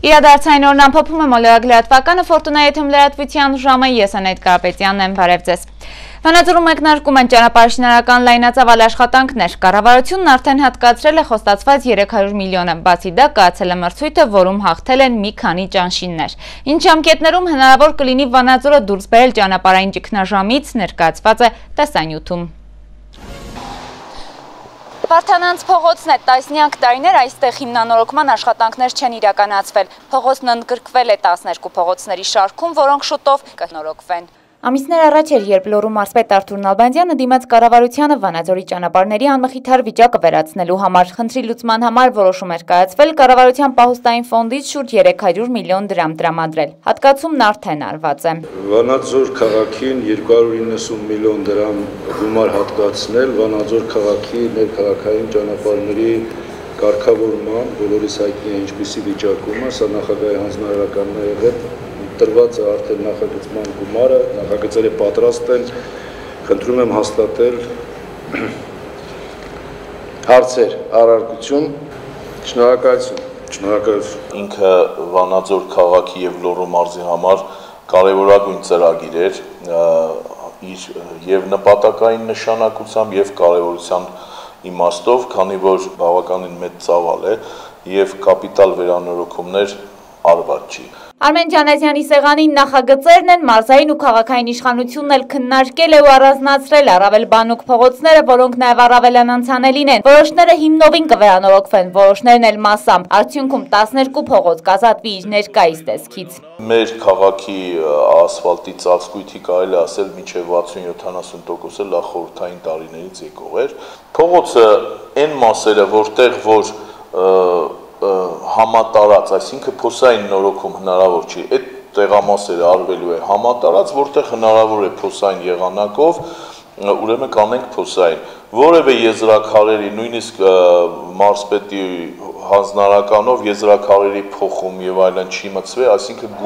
Իրադարձային օրն ամփոփում է մոլորակլրատվականը Ֆորտունայի թեմ լրատվության ժամը ես Անետ Կարապետյանն եմ, բարև ձեզ։ Վանաձորում մեկնարկում են ճանապարհաշինարական լայնածավալ աշխատանքներ։ Կառավարությունն արդեն հատկացրել է խոստացված 300 միլիոնը, բացի դա կայացել է մրցույթը, որում հաղթել են մի քանի ճանշիններ։ Ինչ ժամկետներում հնարավոր կլինի Վանաձորը դուրս բերել ճանապարհային ճգնաժամից, ներկայացված է տեսանյութում։ Վարդանանց փողոցն է, տասնյակ տարիներ այստեղ հիմնանորոգման աշխատանքներ չեն իրականացվել։ Փողոցն ընդգրկվել է 12 փողոցների շարքում, որոնք շուտով կնորոգվեն։ Ամիսներ առաջ էր, երբ Լոռու մարզպետ Արթուր Նալբանդյանը դիմաց կառավարությանը Վանաձորի ճանապարհների անմխիթար վիճակը վերացնելու համար խնդրի լուծման համար որոշում էր կայացվել կառավարության պահուստային ֆոնդից շուրջ 300 միլիոն դրամ տրամադրել։ Հատկացումն արդեն արված է։ Վանաձոր քաղաքին 290 միլիոն դրամ գումար հատկացնել Վանաձոր քաղաքի ներքաղաքային ճանապարհների կարգավորման, բոլորիս հայտնի է ինչպիսի վիճակում է, սա նախագահի հանձնարարականն է եղել։ Տրված է արդեն նախագծման գումարը, նախագծերը պատրաստ են, խնդրում եմ հաստատել հարցեր, առարկություն, շնորհակալություն։ Ինքը Վանաձոր քաղաքի եւ Լոռու մարզի համար կարևորագույն ծրագիր էր, իր եւ նպատակային նշանակությամբ եւ կարևորության իմաստով, քանի որ բավականին մեծ ծավալ է եւ կապիտալ վերանորոգումներ արված չի։ Արմեն Ջանազյանի սեղանին նախագծերն են, մարզային ու քաղաքային իշխանությունն էլ քննարկել է ու առանձնացրել առավել բանուկ փողոցները, որոնք նաև առավել անանցանելին են։ Որոշները հիմնովին կվերանորոգվեն, որոշներն էլ մասամբ։ Արդյունքում 12 փողոց կազատվի իր ներկայիս տեսքից։ Մեր քաղաքի ասֆալտի ծածկույթի կարելի ասել մինչև 60-70% լավ խորհրդային տարիներից եկող էր։ Փողոցը այն մասերը, որտեղ որ համատարած, այսինքն փոսային նորոգում հնարավոր չի, այդ տեղամասերը արվելու է համատարած, որտեղ հնարավոր է փոսային եղանակով, ուրեմն կանենք փոսային, որևէ եզրաքարերի, նույնիսկ մարզպետի հանձնարարականով եզրաքարերի փոխում եւ այլն չի մտցվել, այսինքն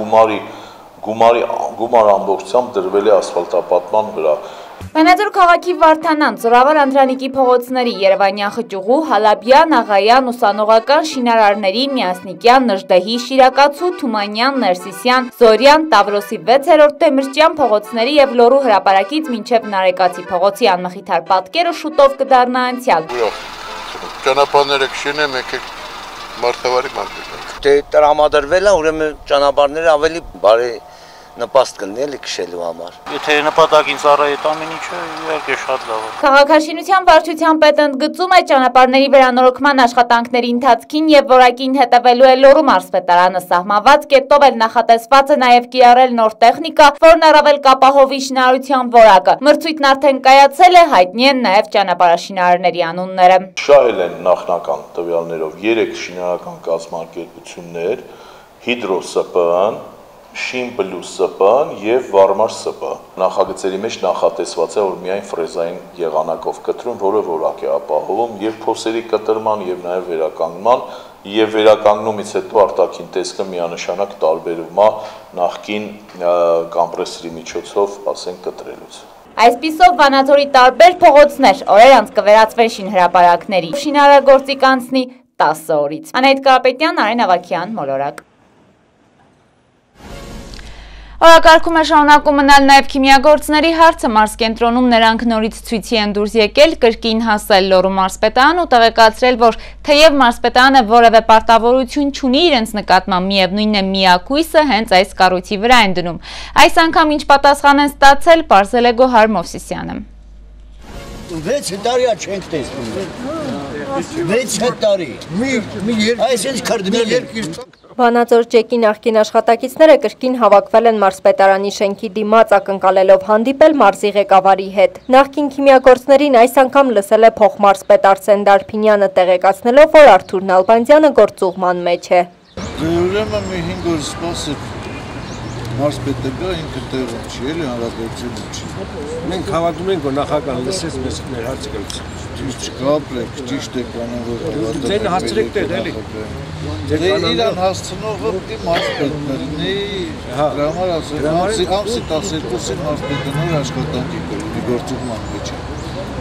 գումար ամբողջությամբ դրվել է ասֆալտապատման վրա։ Վանաձոր քաղաքի Վարդանան, Զորավոր Անդրանիկի փողոցների, Երևանյան Խճուղու, Հալաբյան, Աղայան, Ուսանողական շինարարների, Միասնիկյան, Նժդեհի, Շիրակացու, Թումանյան, Ներսիսյան, Զորյան, Տավրոսի 6-րդ Դեմիրճյան փողոցների եւ Լոռու հրապարակից մինչեւ Նարեկացի փողոցի անմխիթար պատկերը շուտով կդառնա անցյալ։ Ճանապարհները կշինեն, եկեք մարդավարի մարտիկան։ Դե տրամադրվել է, ուրեմն ճանապարհները ավելի բարի նպաստ կլինի էլի քշելու համար։ Եթե նպատակին ծառայի ամեն ինչը իհարկե շատ լավ է։ Քաղաքաշինության վարչության պետը ընդգծում է ճանապարհների վերանորոգման աշխատանքների ընթացքին եւ որակին հետևելու է Լոռու մարզպետարանը սահմանված կետով էլ նախատեսված է նաեւ կիրառել նոր տեխնիկա, որն առավել կապահովի շինարարության որակը։ Մրցույթն արդեն կայացել է, հայտնի են նաեւ ճանապարհաշինարարների անունները։ Շահել են նախնական տվյալներով 3 շինարարական կազմակերպություններ՝ Հիդրո ՍՊԸ-ն, Շին Պլյուս ՍՊԸ-ն եւ Վարմար ՍՊԸ։ Նախագծերի մեջ նախատեսված է, որ միայն ֆրեզային եղանակով կտրում, որը որակ է ապահովում եւ փոսերի կտրման եւ նաեւ վերականգնման եւ վերականգնումից հետո արտաքին տեսքը միանշանակ տարբերում է նախկին կոմպրեսորի միջոցով, ասենք, կտրելուց։ Այսպիսով Վանաձորի տարբեր փողոցներ օրեր անց կվերածվեն շինհրապարակների։ Շինարարագործի կանցնի 10 օրից։ Անետ Կարապետյան, Արեն Ավագյան, Մոլորակ։ Օրակարգում է շարունակում մնալ նաև քիմիագործների հարցը, մարզկենտրոնում նրանք նորից ցույցի են դուրս եկել, կրկին հասել Լոռու մարզպետարան ու տեղեկացրել, որ թեև մարզպետարանը որևէ պարտավորություն չունի իրենց նկատմամբ, միևնույնն է միակույսը հենց այս կառույցի վրա են դնում։ Այս անգամ ինչ պատասխան են ստացել, պարզել է Գոհար Մովսիսյանը։ 6 տարի չենք տեսնում։ 6 տարի։ Այսինչ քրդմել երկիր։ Վանաձոր ջեկի նախկին աշխատակիցները կրկին հավաքվել են մարզպետարանի շենքի դիմաց ակնկալելով հանդիպել մարզի ղեկավարի հետ։ Նախկին քիմիագործներին այս անգամ լսել է փոխմարզպետ Արսեն Դարփինյանը տեղեկացնելով, որ Արթուր Նալբանդյանը գործուղման մեջ է։ Ուրեմն մի 5 օր սպասեք, մարզպետը գա, ինքը տեղում չի, էլի հանրապետությունը չի։ Մենք հավատում ենք, որ նախագահը լսեց մեզ մեր հարցը գլուց։ Ճիշտ չկապրեք, ճիշտ է կանոն, որ Ձեն հասցրեք տեղ, էլի։ Դե իրան հասցնողը պիտի մարզպետն լինի, դրա համար ասել, ամսի 12-ին մարզպետը նոր աշխատանքի կլինի գործուղման մեջ է։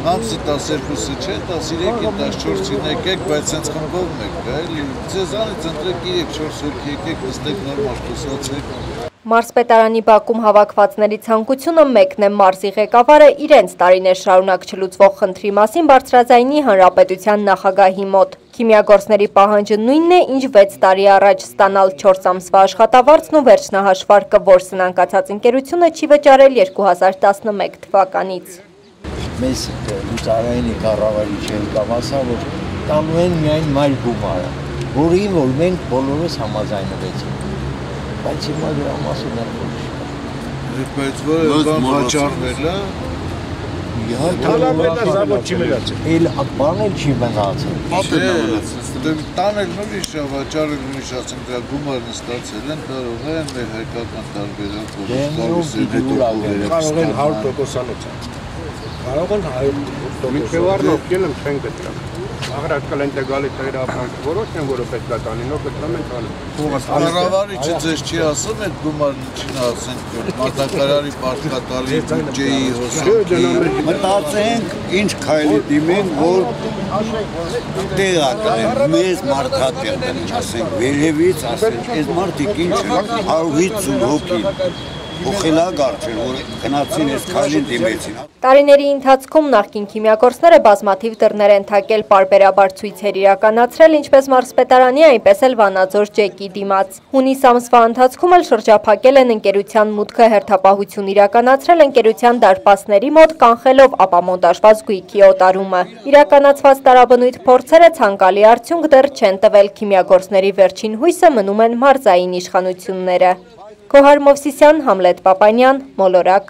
Մամսը 12-ը չէ, 13-ին, 14-ին եկեք, բայց սենց խմբով մեկ, էլի, ձեզանից ընտրեք 3-4 հոգի եկեք, նստեք նորմալ խոսացեք։ Մարզպետարանի բակում հավաքվածների ցանկությունը մեկն է մարզի ղեկավարը իրենց տարիներ շարունակ չլուծվող խնդրի մասին բարձրաձայնի հանրապետության նախագահի մոտ։ Քիմիագործների պահանջը նույնն է, ինչ 6 տարի առաջ ստանալ 4 ամսվա աշխատավարձն ու վերջնահաշվարկը, որ սնանկացած ընկերությունը չի վճարել 2011 թվականից։ Մեզ լուծարայինի կառավարիչ կամասա, որ տանում են միայն մայր գումարը, որին որ մենք բոլորս համաձայնվեցինք։ Բայց հիմա դրա մասին էլ ոչ։ Բայց որ բան վաճառվել է, թալավելա զավոտ չի մնացել։ Էլ բան էլ չի մնացել։ Տանել ուրիշ է, վաճառել ուրիշ, ասենք դրա գումարն ստացել են, կարող են մեր հայկական տարբերակ, որ գալիս են հետո կարող են 100%-անոց։ Կարող են 100%։ Ֆեվարնով կելեմ չեն գտրամ։ Աղրակալ են գալի տեղապանք որոշ են, որը պետք է տանի, նո կտրամ են տանում։ Կառավարիչը ձեզ չի ասում այդ գումարն ինչին ասենք, մատակարարի պարտքատալի բյուջեի հոսանքի։ Մտածենք, ինչ քայլի դիմենք, որ տեղական մեզ մարդատեղ դնի, ասենք, վերևից ասենք, այս մարդիկ ինչ են 150 հոգի Ուխելագարդ էր, որ գնացին այս քայլին դիմեցին։ Տարիների ընթացքում նախկին քիմիագործները բազմաթիվ դռներ են թակել, պարբերաբար ցույցեր իրականացրել, ինչպես մարզպետարանի, այնպես էլ Վանաձոր ջեկի դիմաց։ Հունիս ամսվա ընթացքում էլ շրջափակել են ընկերության մուտքը, հերթապահություն իրականացրել ընկերության դարպասների մոտ, կանխելով ապամոնտաժված գույքի օտարումը։ Իրականացված տարաբնույթ փորձերը ցանկալի արդյունք դեռ չեն տվել, քիմիագործների վերջին հույսը մնում են մարզային իշխանությունները։ Գոհար Մովսիսյան, Համլետ Պապանյան, Մոլորակ։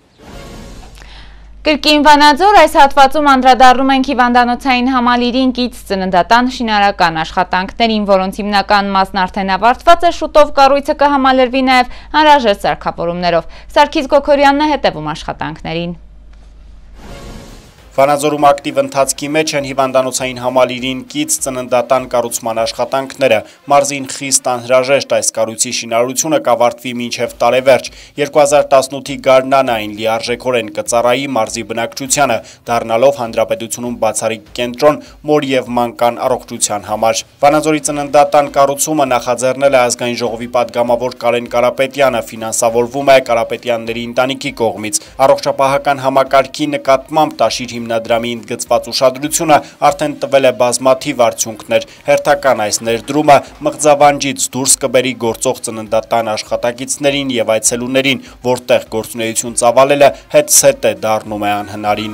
Կրկին Վանաձոր այս հատվածում անդրադառնում ենք հիվանդանոցային համալիրին կից ծննդատան շինարական աշխատանքներին, որոնց հիմնական մասն արդեն ավարտված է, շուտով կառույցը կհամալրվի նաև անհրաժեշտ սարքավորումներով։ Սարգիս Գոքորյանն է հետևում աշխատանքներին։ Վանաձորում ակտիվ ընթացքի մեջ են հիվանդանոցային համալիրին կից ծննդատան կառուցման աշխատանքները։ Մարզին խիստ անհրաժեշտ այս կառույցի շինարարությունը կավարտվի մինչև տարեվերջ։ 2018-ի գարնան այն լիարժեքորեն կծառայի մարզի բնակչությանը, դառնալով հանրապետությունում բացառիկ կենտրոն մոր և մանկան առողջության համար։ Վանաձորի ծննդատան կառուցումը նախաձեռնել է ազգային ժողովի պատգամավոր Կարեն Կարապետյանը, ֆինանսավորվում է Կարապետյանների ընտանիքի կողմից։ Առողջապահական համակարգի նկատմամբ Տաշիր հիմնադրամի ընդգծված ուշադրությունը արդեն տվել է բազմաթիվ արդյունքներ։ Հերթական այս ներդրումը մղձավանջից դուրս կբերի գործող ծննդատան աշխատակիցներին և այցելուներին, որտեղ գործունեություն ծավալելը հետզհետ է դառնում է անհնարին։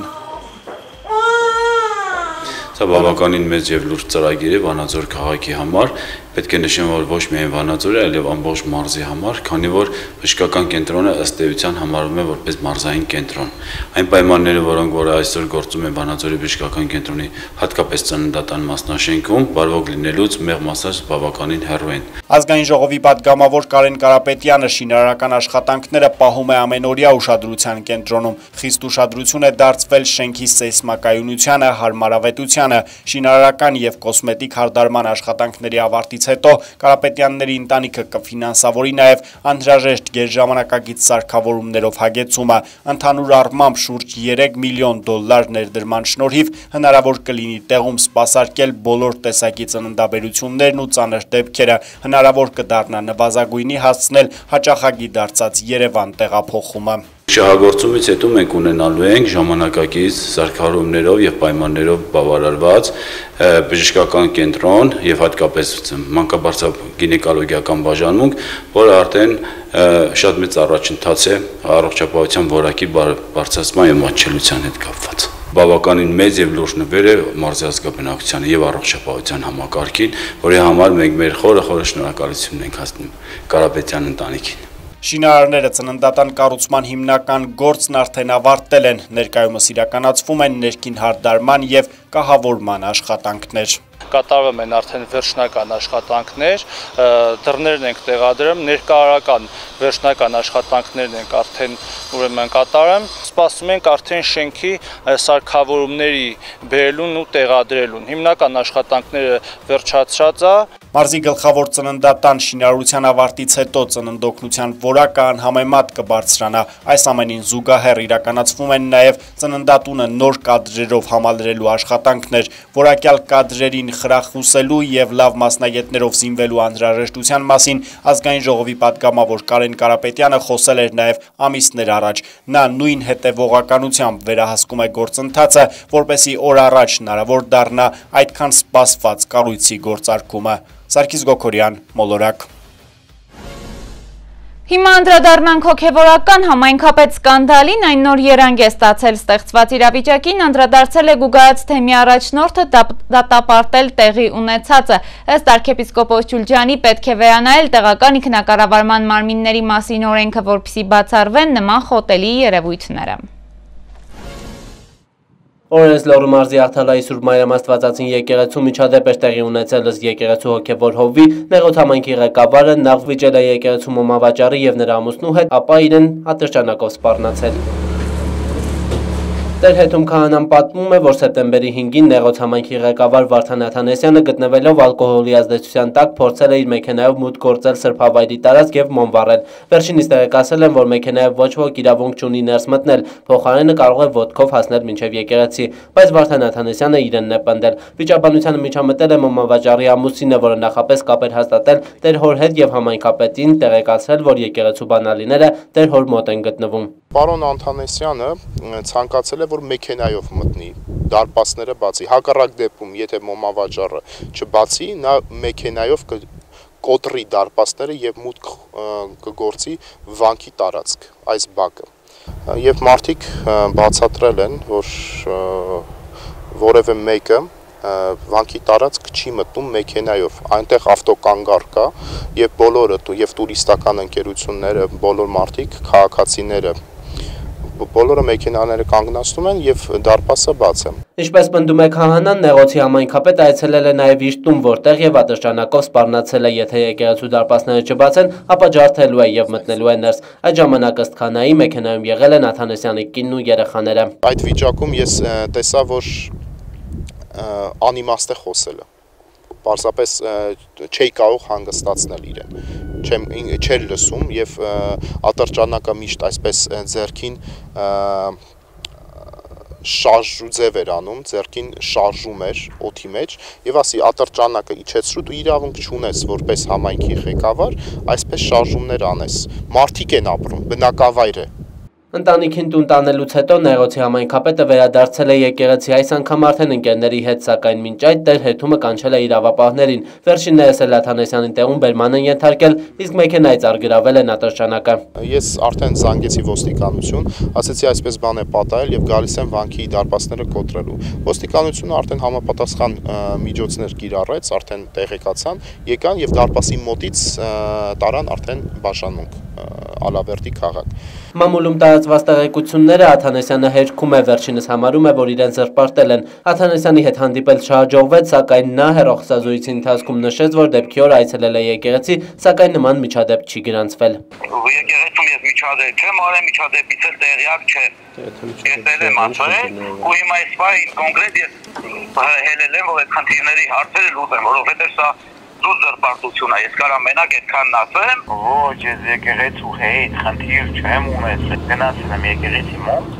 Սա բավականին մեծ և լուրջ ծրագիր է Վանաձոր քաղաքի համար, պետք է նշեմ, որ ոչ միայն Վանաձորի, այլև ամբողջ մարզի համար, քանի որ բժշկական կենտրոնը ըստ էության համարվում է որպես մարզային կենտրոն։ Այն պայմանները, որոնք որ այսօր գործում են Վանաձորի բժշկական կենտրոնի հատկապես ծննդատան մասնաշենքում, բարվոք լինելուց մեղմ ասած բավականին հեռու են։ Ազգային ժողովի պատգամավոր Կարեն Կարապետյանը շինարարական աշխատանքները պահում է ամենօրյա ուշադրության կենտրոնում։ Խիստ ուշադրություն է դարձվել շենքի սեյսմակայունությանը, հարմարավետությանը, շինարարական և կոսմետիկ հարդարման աշխատանքների ավարտից հետո Կարապետյանների ընտանիքը կֆինանսավորի նաև անհրաժեշտ գերժամանակակից սարքավորումներով հագեցումը։ Ընդհանուր առմամբ շուրջ 3 միլիոն դոլար ներդրման շնորհիվ հնարավոր կլինի տեղում սպասարկել բոլոր տեսակի ծննդաբերություններն ու ծանր դեպքերը, հնարավոր կդառնա նվազագույնի հասցնել հաճախակի դարձած Երևան տեղափոխումը։ Շահագործումից հետո մենք ունենալու ենք ժամանակակից սարքավորումներով և պայմաններով բավարարված բժշկական կենտրոն և հատկապես մանկաբարձ գինեկոլոգիական բաժանմունք, որը արդեն շատ մեծ առաջընթաց է առողջապահության որակի բարձրացման և մատչելիության հետ կապված։ Բավականին մեծ և լուրջ նվեր է մարզի ազգաբնակչությանը և առողջապահության համակարգին, որի համար մենք մեր խորը շնորհակալություն ենք հասնում Կարապետյան ընտանիքին։ Շինարարները ծննդատան կառուցման հիմնական գործն արդեն ավարտել են, ներկայումս իրականացվում են ներքին հարդարման և կահավորման աշխատանքներ։ Կատարվում են արդեն վերջնական աշխատանքներ, դռներն ենք տեղադրում, ներկայարարական վերջնական աշխատանքներն ենք արդեն ուրեմն կատարում։ Սպասում ենք արդեն շենքի սարքավորումների բերելուն ու տեղադրելուն։ Հիմնական աշխատանքները վերջացած է։ Մարզի գլխավոր ծննդատան շինարարության ավարտից հետո ծննդօգնության որակը անհամեմատ կբարձրանա։ Այս ամենին զուգահեռ իրականացվում են նաև ծննդատունը նոր կադրերով համալրելու աշխատանքներ, որակյալ կադրերին խրախուսելու եւ լավ մասնագետներով զինվելու անհրաժեշտության մասին ազգային ժողովի պատգամավոր Կարեն Կարապետյանը խոսել էր նաև ամիսներ առաջ։ Նա նույն հետևողականությամբ վերահսկում է գործընթացը, որպեսզի օր առաջ հնարավոր դառնա այդքան սպասված կառույցի գործարկումը։ Սարգիս Գոքորյան, Մոլորակ։ Հիմա անդրադառնանք հոգևորական համայնքապետ սկանդալին, այն նոր երանգ է ստացել ստեղծված իրավիճակին, անդրադարձել է Գուգարաց թեմի առաջնորդը դատապարտել տեղի ունեցածը։ Ըստ arczepiskopos Ջուլջյանի պետք է վերանայել տեղական ինքնակառավարման մարմինների մասին օրենքը, որպեսզի բացառվեն նման խոտելի երևույթները։ Օրենս Լոռու մարզի Աղթալայի Սուրբ Մարիամ Աստվածածին եկեղեցու միջադեպ էր տեղի ունեցել ըստ եկեղեցու հոգևոր հովվի, Նեղոտ համայնքի ղեկավարը նախ վիճել է եկեղեցու մոմավաճառի եւ նրա ամուսնու հետ, ապա իրեն ատրճանակով սպառնացել։ Տեր հետում քահանան պատմում է, որ սեպտեմբերի 5-ին Նեղոտ համայնքի ղեկավար Վարդան Աթանեսյանը գտնվելով ալկոհոլի ազդեցության տակ փորձել է իր մեքենայով մուտք գործել սրբավայրի տարածք եւ մոմ վառել։ Վերջինիս տեղեկացել են, որ մեքենայով ոչ ոք իրավունք չունի ներս մտնել, փոխարենը կարող է ոտքով հասնել մինչեւ եկեղեցի, բայց Վարդան Աթանեսյանը իրենն է պնդել։ Վիճաբանությանը միջամտել է մոմավաճառի ամուսինը, որը նախապես կապ էր հաստատել Տեր հոր հետ եւ համայնքապետին տեղեկացրել, որ եկեղեցու բանալիները Տեր հոր մոտ են գտնվում։ Պարոն Աթանեսյանը ցանկացել է, որ մեքենայով մտնի, դարպասները բացի, հակառակ դեպքում, եթե մոմավաճառը չբացի, նա մեքենայով կոտրի դարպասները եւ մուտք կգործի վանքի տարածք, այս բակը։ Եվ մարդիկ բացատրել են, որ որևէ մեկը վանքի տարածք չի մտնում մեքենայով, այնտեղ ավտոկանգար կա եւ բոլորը եւ տուրիստական ընկերությունները, բոլոր մարդիկ, քաղաքացիները բոլորը մեքենաները կանգնացնում են եւ դարպասը բաց է։ Ինչպես պնդում է քահանան, Նեղոցի համայնքապետը այցելել է նաեւ իր տուն, որտեղ եւ ատրճանակով սպառնացել է, եթե եկեղեցու դարպասները չբացեն, ապա ջարդելու է եւ մտնելու է ներս։ Այդ ժամանակ ըստ քահանայի մեքենայում եղել են Աթանեսյանի կինն ու երեխաները։ Այդ վիճակում ես տեսա, որ անիմաստ է խոսելը։ Պարզապես չի կարող հանգստացնել իրեն, չէր լսում եւ ատրճանակը միշտ այսպես ձեռքին շարժուձև էր անում, ձեռքին շարժում էր օդի մեջ եւ ասի ատրճանակը իջեցրու դու իրավունք չունես որպես համայնքի ղեկավար այսպես շարժումներ անես, մարդիկ են ապրում, բնակավայր է։ Ընտանիքին տուն տանելուց հետո Նեղոցի համայնքապետը վերադարձել է եկեղեցի, այս անգամ արդեն ընկերների հետ, սակայն մինչ այդ Տեր հետումը կանչել է իրավապահներին։ Վերջիններս էլ Աթանեսյանին տեղում բերման են ենթարկել, իսկ մեքենայից արգրավել են ատրճանակը։ Ես արդեն զանգեցի ոստիկանություն, ասեցի այսպես բան է պատահել եւ գալիս են վանքի դարպասները կոտրելու։ Ոստիկանությունը արդեն համապատասխան միջոցներ կիրառեց, արդեն տեղեկացան, եկան եւ դարպասի մոտից տարան արդեն Բաշանունք, Ալավերդի քաղաք։ Մամուլում տարածված տեղեկությունները Աթանեսյանը հերքում է, վերջինս համարում է, որ իրեն զրպարտել են։ Աթանեսյանի հետ հանդիպել չհաջողվեց, սակայն նա հեռախոսազրույցի ընթացքում նշեց, որ դեպքի օր այցելել է եկեղեցի, սակայն նման միջադեպ չի գրանցվել։ Եկեղեցում ես միջադեպ չեմ արել, միջադեպից էլ տեղյակ չեմ։ Եկել եմ անցել, ու հիմա այս բանը կոնկրետ ես հելել եմ, որ այդ խնդիրների հարցերը լուծեմ, որովհետև սա դուր զրպարտություն է, ես կարամ մենակ այդքան ասեմ։ Ոչ, ես եկեղեցու հետ խնդիր չեմ ունեցել, գնացել եմ եկեղեցի մոտ,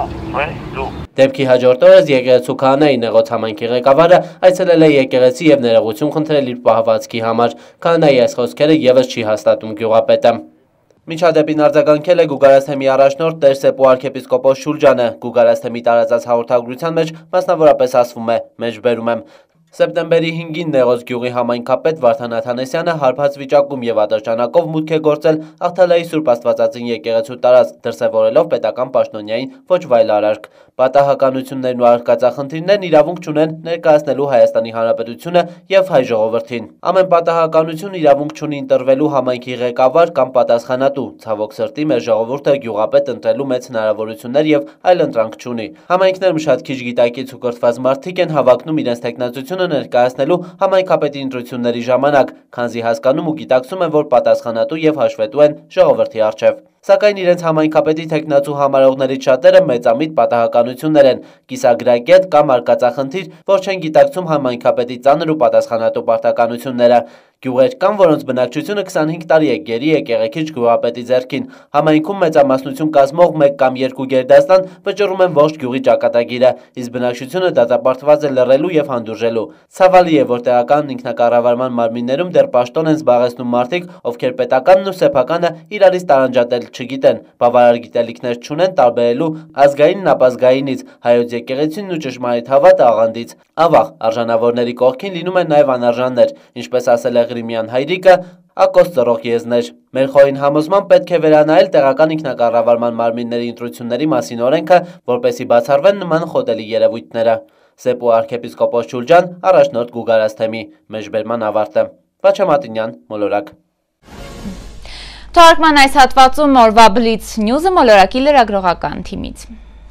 դու։ Դեպքի հաջորդ օրս եկեղեցու քահանայի Նեղոց համայնքի ղեկավարը այցելել է եկեղեցի եւ ներողություն խնդրել իր պահվածքի համար։ Քահանայի այս խոսքերը եւս չի հաստատում գյուղապետը։ Միջադեպին արձագանքել է Գուգարաց թեմի առաջնորդ Տեր Սեպու arczepiskopos Ջուլջյանը։ Գուգարաց թեմի տարածած հաղորդագրության մեջ մասնավորապես ասվում է. մեջբերում եմ Սեպտեմբերի 5-ին Նեղոց գյուղի համայնքապետ Վարդան Աթանեսյանը հարբած վիճակում եւ ատրճանակով մուտք է գործել Աղթալայի Սուրբ Աստվածածին եկեղեցու տարածք, դրսևորելով պետական պաշտոնյային ոչ վայել արարք։ Պատահականություններն ու արկածախնդիրներն իրավունք չունեն ներկայացնելու Հայաստանի Հանրապետությունը եւ հայ ժողովրդին։ Ամեն պատահականություն իրավունք չունի ընտրվելու համայնքի ղեկավար կամ պատասխանատու։ Ցավոք սրտի մեր ժողովուրդը գյուղապետ ընտրելու մեծ հնարավորություններ եւ այլ ընտրանք չունի։ Համայնքներում շատ քիչ գիտակից ու կրթված մարդիկ են հավակնում իրենց տեխնացությունը բացատրությունը ներկայացնելու համայնքապետի ընտրությունների ժամանակ, քանզի հասկանում ու գիտակցում են, որ պատասխանատու եւ հաշվետու են ժողովրդի առջև։ Սակայն իրենց համայնքապետի թեկնածու համարողներից շատերը մեծամիտ պատահականություններ են, կիսագրակետ կամ արկածախնդիր, որ չեն գիտակցում համայնքապետի ծանր ու պատասխանատու պարտականությունները։ Գյուղեր կան, որոնց բնակչությունը 25 տարի է գերի եկեղեցիչ գյուղապետի ձեռքին։ Համայնքում մեծամասնություն կազմող 1 կամ 2 գերդաստան վճռում են ողջ գյուղի ճակատագիրը, իսկ բնակչությունը դատապարտված է լռելու եւ հանդուրժելու։ Ցավալի է, որ տեղական ինքնակառավարման մարմիններում դեռ պաշտոն են զբաղեցնում մարդիկ, ովքեր պետականն ու սեփականը իրարից տարանջատել չգիտեն, բավարար գիտելիքներ չունեն տարբերելու ազգայինն ապազգայինից, հայոց եկեղեցին ու ճշմարիտ հավատը աղանդից։ Ավաղ, արժանավորների կողքին լինում են նաև անարժաններ, ինչպես ասել է Ղրիմյան հայրիկը, ակոս ծռող եզներ։ Մեր խորին համոզման պետք է վերանայել տեղական ինքնակառավարման մարմինների ընտրությունների մասին օրենքը, որպեսզի բացառվեն նման խոդելի երևույթները։ Սեպու արքեպիսկոպոս Ջուլջան, առաջնորդ Գուգարաց թեմի, մեջբերման ավարտը։ Վաչե Մատինյան, Մոլորակ։ Թարգման այս հատվածում օրվա Բլից նյուզը մոլորակի լրագրողական թիմից։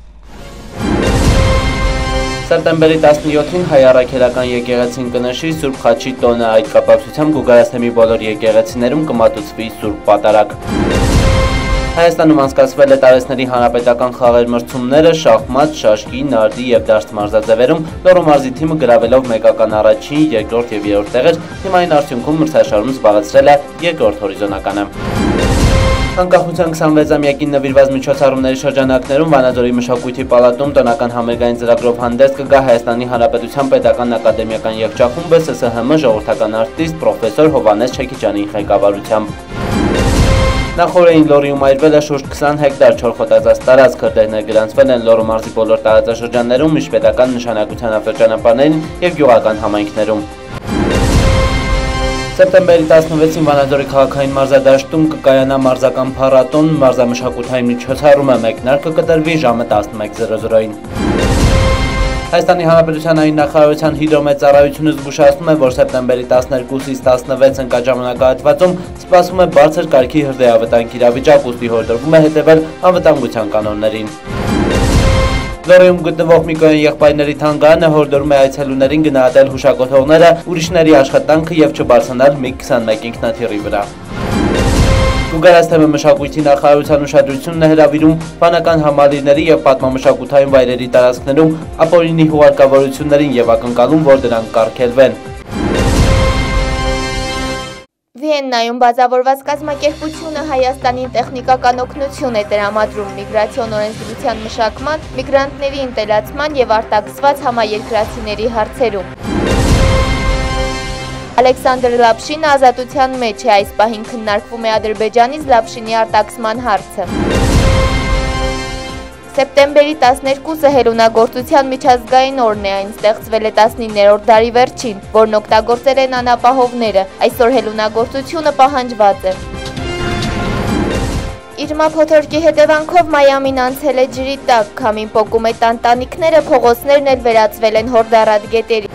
Սեպտեմբերի 17-ին հայ առաքելական եկեղեցին կնշի Սուրբ Խաչի տոնը, այդ կապակցությամբ Գուգարաց թեմի բոլոր եկեղեցիներում կմատուցվի Սուրբ Պատարագ։ Հայաստանում անցկացվել է տարեցների հանրապետական խաղեր մրցումները շախմատ, շաշկի, նարդի եւ դաշտ մարզաձևերում, Լոռու մարզի թիմը գրավելով մեկական առաջին, երկրորդ եւ երրորդ տեղեր, թիմային արդյունքում մրցաշարում զբաղեցրել է երկրորդ հորիզոնականը։ Անկախության 26-ամյակին նվիրված միջոցառումների շրջանակներում Վանաձորի մշակույթի պալատում տոնական համերգային ծրագրով հանդես կգա Հայաստանի Հանրապետության Պետական ակադեմիական երգչախումբը ՍՍՀՄ ժողովրդական արտիստ պրոֆեսոր Հովհաննես Չեքիջյանի ղեկավարությամբ։ Նախորդին Լոռիում այրվել է շուրջ 20 հեկտար չորխոտածած տարածք, քրդերներ գրանցվել են Լոռու մարզի բոլոր տարածաշրջաններում, միջպետական նշանակության ավտոճանապարհներին եւ գյուղական համայնքներում։ Սեպտեմբերի 16-ին Վանաձորի քաղաքային մարզադաշտում կկայանա մարզական փառատոն, մարզամշակութային միջոցառումը մեկնարկը կտրվի ժամը 11:00-ին։ Հայաստանի Հանրապետության այլ նախարարության հիդրոմեծառայությունը զգուշացնում է, որ սեպտեմբերի 12-ից 16 ընկած ժամանակահատվածում սպասվում է բարձր կարգի հրդեհավտանգ իրավիճակ, ուստի հորդորվում է հետևել անվտանգության կանոններին։ Լոռիում գտնվող Միկոյան եղբայրների թանգարանը հորդորում է այցելուներին գնահատել հուշակոթողները, ուրիշների աշխատանքը եւ չբարձրանալ MiG-21 ինքնաթիռի վրա։ Գուգարաց թեմը մշակույթի նախարարության ուշադրությունն է հրավիրում վանական համալիրների եւ պատմամշակութային վայրերի տարածքներում ապօրինի հուղարկավորություններին եւ ակնկալում, որ դրանք կարգելվեն։ Վիեննայում բազավորված կազմակերպությունը Հայաստանին տեխնիկական օգնություն է տրամադրում միգրացիոն օրենսդրության մշակման, միգրանտների ընտելացման եւ արտաքսված համաերկրացիների հարցերում։ Ալեքսանդր Լապշինը ազատության մեջ է, այս պահին քննարկվում է Ադրբեջանից Լապշինի արտաքսման հարցը։ Սեպտեմբերի 12-ը հելունագործության միջազգային օրն է, այն ստեղծվել է 19-րդ դարի վերջին, որն օգտագործել են անապահովները, այսօր հելունագործությունը պահանջված է։ Իրմա փոթորկի հետևանքով Մայամին անցել է ջրի տակ, քամին պոկում է տանտանիքները, փողոցներն էլ վերածվել են հորդառատ գետերի։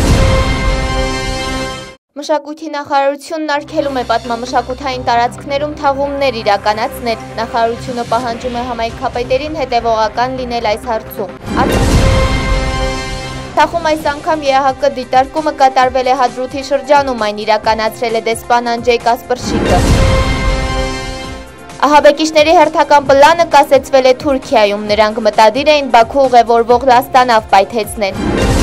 Մշակույթի նախարարությունն արգելում է պատմամշակութային տարածքներում թաղումներ իրականացնել, նախարարությունը պահանջում է համայնքապետերին հետևողական լինել այս հարցում։ Թախում այս անգամ ԵԱՀԿ դիտարկումը կատարվել է Հադրութի շրջանում, այն իրականացրել է դեսպան Անջեյ Կասպրշիկը։ Ահաբեկիչների հերթական պլանը կասեցվել է Թուրքիայում, նրանք մտադիր էին Բաքու ուղևորվող Աստանավ պայթեցնել։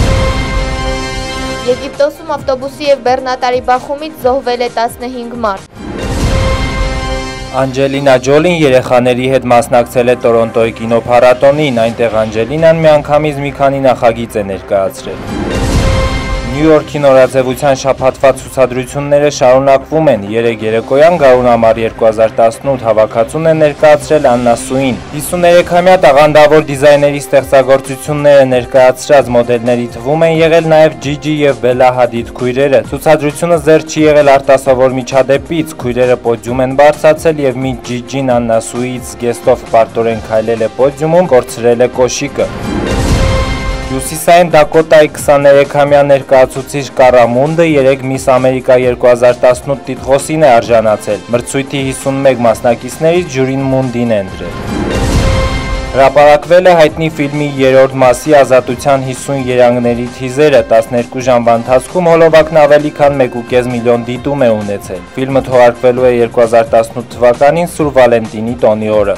Եգիպտոսում ավտոբուսի և բեռնատարի բախումից զոհվել է 15 մարդ։ Անջելինա Ջոլին երեխաների հետ մասնակցել է Տորոնտոյի կինոփառատոնին, այնտեղ Անջելինան միանգամից մի քանի նախագիծ է ներկայացրել։ Նյու Յորքի նորաձևության շաբաթվա ցուցադրությունները շարունակվում են։ Երեկ երեկոյան Գարունամար 2018 հավաքածուն է ներկայացրել Աննա Սուին։ 53-ամյա տաղանդավոր դիզայների ստեղծագործությունները ներկայացրած մոդելների թվում են եղել նաև Ջիջի եւ Բելա Հադիդ քույրերը։ Ցուցադրությունը զերծ չի եղել արտասովոր միջադեպից, քույրերը պոդիում են բարձրացել եւ մինչ Ջիջին Աննա Սուից զգեստով պարտորեն քայլել է պոդիումում, կորցրել է կոշիկը։ Հյուսիսային Դակոտայի 23-ամյա ներկայացուցիչ Կարամունդը երեկ Միս Ամերիկա 2018 տիտղոսին է արժանացել։ Մրցույթի 51 մասնակիցներից ժյուրին Մունդին է ընտրել։ Հրապարակվել է հայտնի ֆիլմի 3-րդ մասի ազատության 50 երանգների թիզերը, 12 ժամվա ընթացքում հոլովակն ավելի քան 1.5 միլիոն դիտում է ունեցել։ Ֆիլմը թողարկվելու է 2018 թվականին Սուրբ Վալենտինի տոնի օրը։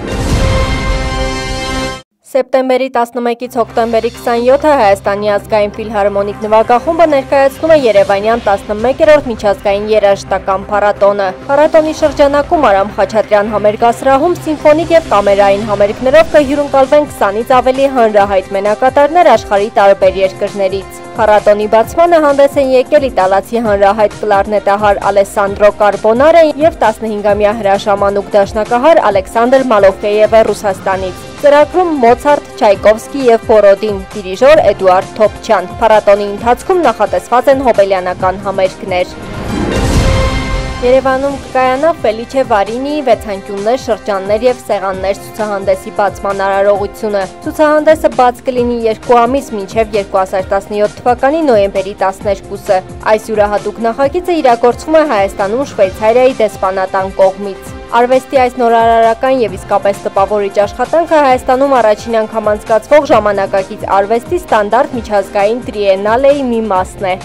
Սեպտեմբերի 11-ից հոկտեմբերի 27-ը Հայաստանի ազգային ֆիլհարմոնիկ նվագախումբը ներկայացնում է Երևանյան 11-րդ միջազգային երաժշտական փառատոնը։ Փառատոնի շրջանակում Արամ Խաչատրյան համերգասրահում սիմֆոնիկ եւ կամերային համերգներով կհյուրընկալվեն 20-ից ավելի հանրահայտ մենակատարներ աշխարհի տարբեր երկրներից։ Փառատոնի բացմանը հանդես են եկել իտալացի հանրահայտ կլարնետահար Ալեսանդրո Կարբոնարը եւ 15-ամյա հրաշամանուկ դաշնակահար Ալեքսանդր Մալոֆեևը Ռուսաստանից։ Ծրագրում Մոցարտ, Չայկովսկի եւ Բորոդին, դիրիժոր Էդուարդ Թոփչյան։ Փառատոնի ընթացքում նախատեսված են հոբելյանական համերգներ։ Երևանում կկայանա Ֆելիչե Վարինիի վեցանկյուններ, շրջաններ եւ սեղաններ ցուցահանդեսի բացման արարողությունը։ Ցուցահանդեսը բաց կլինի 2 ամիս մինչև 2017 թվականի նոյեմբերի 12-ը։ Այս յուրահատուկ նախագիծը իրագործվում է Հայաստանում Շվեյցարիայի դեսպանատան կողմից։ Արվեստի այս նորարարական եւ իսկապես տպավորիչ աշխատանքը Հայաստանում առաջին անգամ անցկացվող ժամանակակից արվեստի ստանդարտ միջազգային տրիենալեի մի մասն է։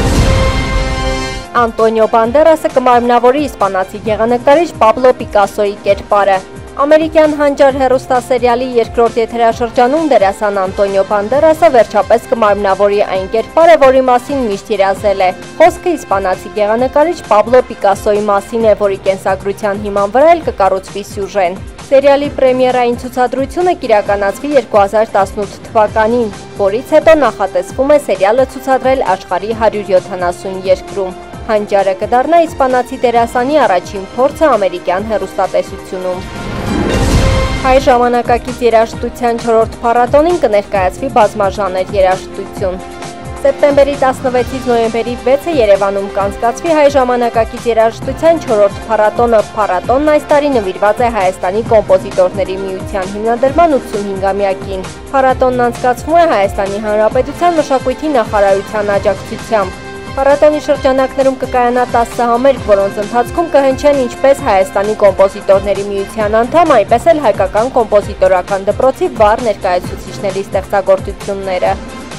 Անտոնիո Բանդերասը կմարմնավորի իսպանացի գեղանկարիչ Պաբլո Պիկասոյի կերպարը։ Ամերիկյան հանճար հեռուստասերիալի երկրորդ եթերաշրջանում դերասան Անտոնիո Բանդերասը վերջապես կմարմնավորի այն կերպարը, որի մասին միշտ երազել է։ Խոսքը իսպանացի գեղանկարիչ Պաբլո Պիկասոյի մասին է, որի կենսագրության հիման վրա էլ կկառուցվի սյուժեն։ Սերիալի պրեմիերային ցուցադրությունը կիրականացվի 2018 թվականին, որից հետո նախատեսվում է սերիալը ցուցադրել աշխարհի 170 երկրում։ Հանճարը կդառնա իսպանացի դերասանի առաջին փորձը ամերիկյան հեռուստատեսությունում։ Հայ ժամանակակից երաժշտության 4-րդ փառատոնին կներկայացվի բազմաժանր երաժշտություն։ Սեպտեմբերի 16-ից նոյեմբերի 6-ը Երևանում կանցկացվի հայ ժամանակակից երաժշտության 4-րդ փառատոնը։ Փառատոնն այս տարի նվիրված է Հայաստանի կոմպոզիտորների միության հիմնադրման 85-ամյակին։ Փառատոնն անցկացվում է Հայաստանի Հանրապետության մշակույթի նախարարության աջակցությամբ։ Փառատոնի շրջանակներում կկայանա 10 համերգ, որոնց ընթացքում կհնչեն ինչպես Հայաստանի կոմպոզիտորների միության անդամ, այնպես էլ հայկական կոմպոզիտորական դպրոցի վառ ներկայացուցիչների ստեղծագործությունները։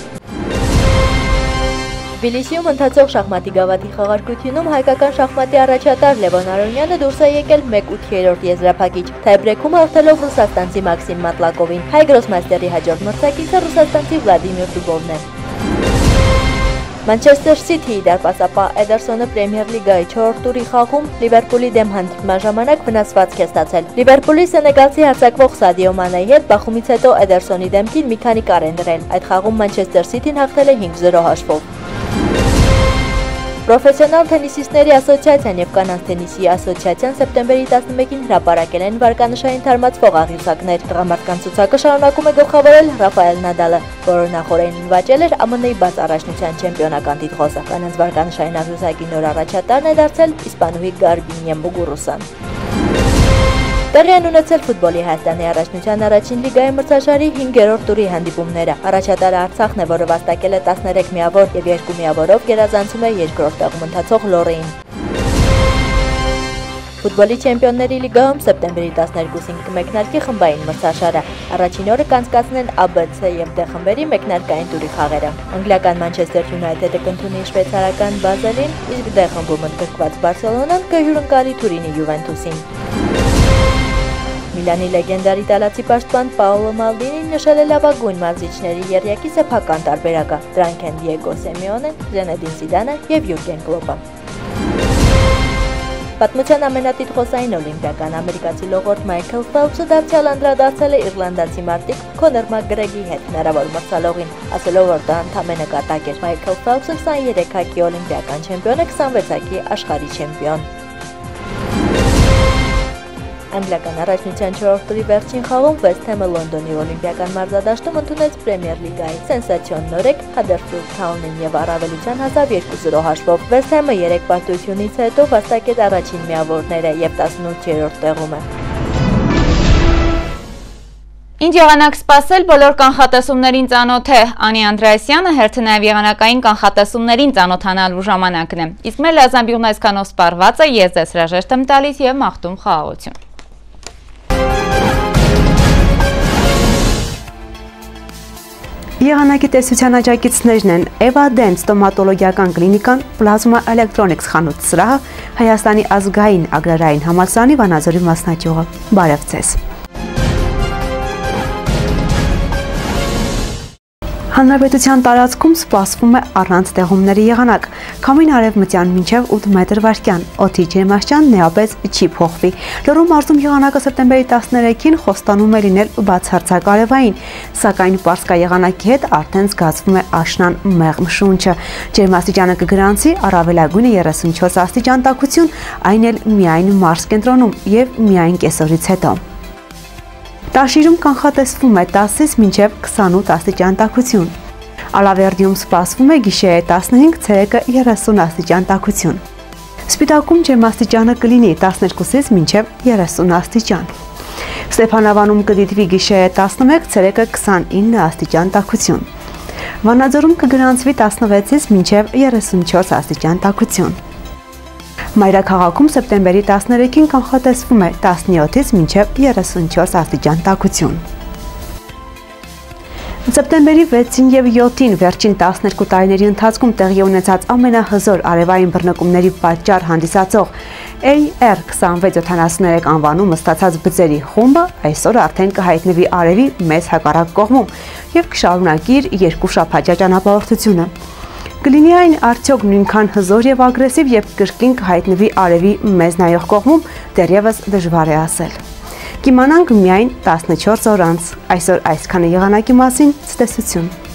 Թբիլիսիում ընթացող շախմատի գավաթի խաղարկությունում հայկական շախմատի առաջատար Լևոն Արոնյանը դուրս է եկել 1/8 եզրափակիչ, թայբրեքում հաղթելով ռուսաստանցի Մաքսիմ Մատլակովին։ Հայ գրոսմաստերի հաջորդ մրցակիցը ռուսաստանցի Վլադիմիր Դուբովն է։ Մանչեսթեր Սիթիի դարպասապահ Էդերսոնը Պրեմիեր լիգայի 4-րդ տուրի խաղում Լիվերպուլի դեմ հանդիպման ժամանակ վնասվածք է ստացել։ Լիվերպուլի սենեգալցի հարձակվող Սադիո Մանեի հետ բախումից հետո Էդերսոնի դեմքին մի քանի կար են դրել։ Այդ խաղում Մանչեսթեր Սիթին հաղթել է 5-0 հաշվով։ Պրոֆեսիոնալ թենիսիստների ասոցիացիան եւ կանանց թենիսի ասոցիացիան սեպտեմբերի 11-ին հրապարակել են վարկանշային թարմացվող աղյուսակներ։ Տղամարդկանց ցուցակը շարունակում է գլխավորել Ռաֆայել Նադալը, որը նախորդին նվաճել էր ԱՄՆ-ի բաց առաջնության չեմպիոնական տիտղոսը։ Կանանց վարկանշային աղյուսակի նոր առաջատարն է դարձել իսպանուհի Գարբինյե Մուգուրուսան։ Տեղի են ունեցել ֆուտբոլի Հայաստանի առաջնության առաջին լիգայի մրցաշարի 5-րդ տուրի հանդիպումները։ Առաջատարը Արցախն է, որը վաստակել է 13 միավոր եւ 2 միավորով գերազանցում է երկրորդ տեղում ընթացող Լորեին։ Ֆուտբոլի չեմպիոնների լիգայում սեպտեմբերի 12-ին կմեկնարկի խմբային մրցաշարը։ Առաջին օրը կանցկացնեն A, B, C եւ D խմբերի մեկնարկային տուրի խաղերը։ Անգլիական Մանչեսթեր Յունայթեդը կընդունի շվեյցարական Բազելին, իսկ D խմբում ընդգրկված Բարսելոնան կհյուրընկալի Թուրինի Յուվենտուսին։ Միլանի լեգենդար իտալացի պաշտպան Պաոլո Մալդինին նշել է լավագույն մարզիչների եռյակի սեփական տարբերակը։ Դրանք են Դիեգո Սեմիոնեն, Զենեդին Զիդանը եւ Յուրգեն Կլոպը։ Պատմության ամենատիտղոսային օլիմպիական ամերիկացի լողորդ Մայքլ Ֆելփսը դարձյալ անդրադարձել է իռլանդացի մարտիկ Քոնոր Մակգրեգի հետ հնարավոր մրցալողին, ասելով, որ դա ընդամենը կատակ էր։ Մայքլ Ֆելփսը 23 հակի օլիմպիական չեմպիոն է, 26 հակի աշխարհի չեմպիոն։ Անգլիական առաջնության 4-րդ տուրի վերջին խաղում Վեսթ Հեմը Լոնդոնի օլիմպիական մարզադաշտում ընդունեց Պրեմիեր լիգայի սենսացիոն նորեկ Հադերֆիլդ Թաունին եւ առավելության հասավ 2-0 հաշվով։ Վեսթ Հեմը 3 պարտությունից հետո վաստակեց առաջին միավորները եւ 18-րդ տեղում է։ Ինչ եղանակ սպասել բոլոր կանխատեսումներին ծանոթ է։ Անի Անդրեասյանը հերթը նաև եղանակային կանխատեսումներին ծանոթանալու ժամանակն է։ Իսկ մեր լազամբյուղն այսքանով սպառված է, ես ձեզ հրաժեշտ եմ տալիս եւ մաղթում խաղաղություն։ Եղանակի տեսության աջակիցներն են Eva Dent ստոմատոլոգիական կլինիկան, Plasma Electronics խանութ սրահը, Հայաստանի ազգային ագրարային համալսարանի Վանաձորի մասնաճյուղը։ Բարև ձեզ։ Հանրապետության տարածքում սպասվում է առանց տեղումների եղանակ, քամին արևմտյան մինչև 8 մետր վարկյան, օդի ջերմաստիճանն էապես չի փոխվի։ Լոռու մարզում եղանակը սեպտեմբերի 13-ին խոստանում է լինել բացարձակարևային, սակայն պարսկա եղանակի հետ արդեն զգացվում է աշնան մեղմ շունչը։ Ջերմաստիճանը կգրանցի առավելագույնը 34 աստիճան տաքություն, այն էլ միայն մարզ կենտրոնում եւ միայն կեսօրից հետո։ Տաշիրում կանխատեսվում է 10-ից մինչև 28 աստիճան տաքություն։ Ալավերդիում սպասվում է գիշերը 15, ցերեկը 30 աստիճան տաքություն։ Սպիտակում ջերմաստիճանը կլինի 12-ից մինչև 30 աստիճան։ Ստեփանավանում կդիտվի գիշերը 11, ցերեկը 29 աստիճան տաքություն։ Վանաձորում կգրանցվի 16-ից մինչև 34 աստիճան տաքություն։ Մայրաքաղաքում սեպտեմբերի 13-ին կանխատեսվում է 17-ից մինչև 34 աստիճան տաքություն։ Սեպտեմբերի 6-ին եւ 7-ին վերջին 12 տարիների ընթացքում տեղի ունեցած ամենահզոր արևային բռնկումների պատճառ հանդիսացող AR2673 անվանումը ստացած բծերի խումբը այսօր արդեն կհայտնվի արևի մեծ հակառակ կողմում եւ կշարունակի իր երկու շաբաթյա ճանապարհորդությունը։ Կլինի այն արդյոք նույնքան հզոր եւ ագրեսիվ, երբ կրկին կհայտնվի արևի մեզ նայող կողմում, դեռևս դժվար է ասել։ Կիմանանք միայն 14 օր անց։ Այսօր այսքանը եղանակի մասին, ցտեսություն։